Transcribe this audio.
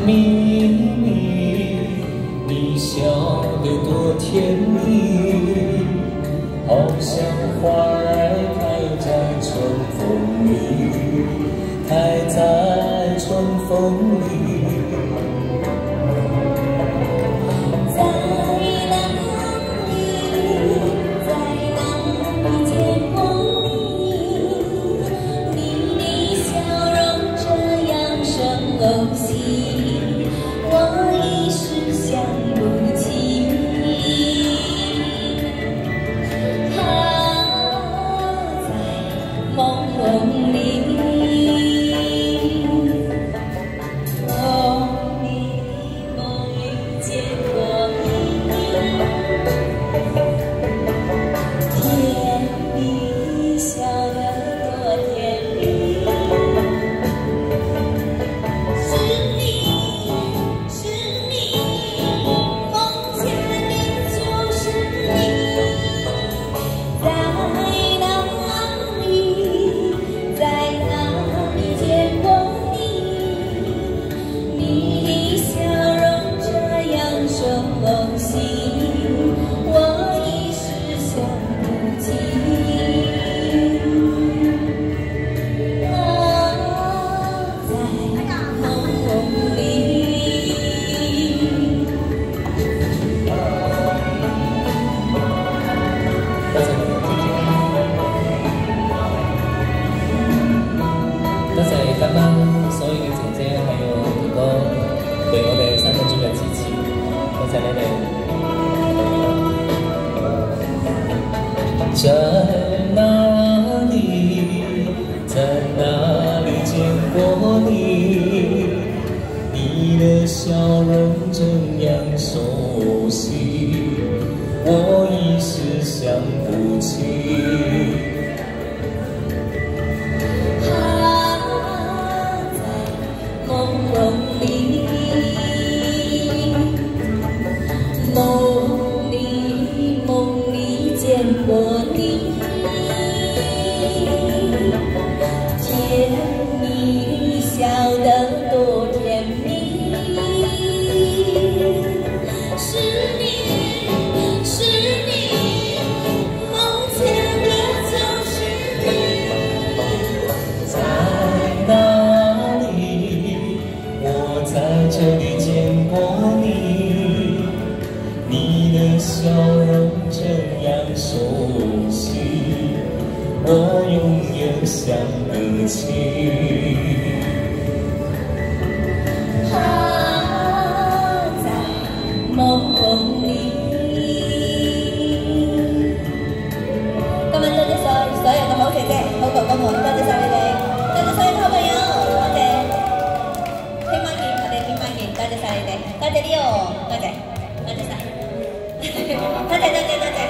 秘密，你笑得多甜蜜，好像花儿开在春风里，开在春风里。多謝剛剛所有嘅姐姐，還有哥哥對我哋三分鐘嘅支持，多謝你哋。在哪裡，在哪裡見過你？你的笑容這樣熟悉，我一時想不起。 夢裡見過你，見你笑得多甜蜜，是你，是你，夢見的就是你。在哪裡？我在這裡見過你。 你的笑容這樣熟悉，我永遠想得起。他在夢裡。今晚多謝所有嘅好姐姐、好哥哥們，多謝晒你哋，多謝所有好朋友，多謝。聽晚見，我哋聽晚見，多謝晒你哋，多謝 Leo，多謝，多謝晒。多謝多謝多謝。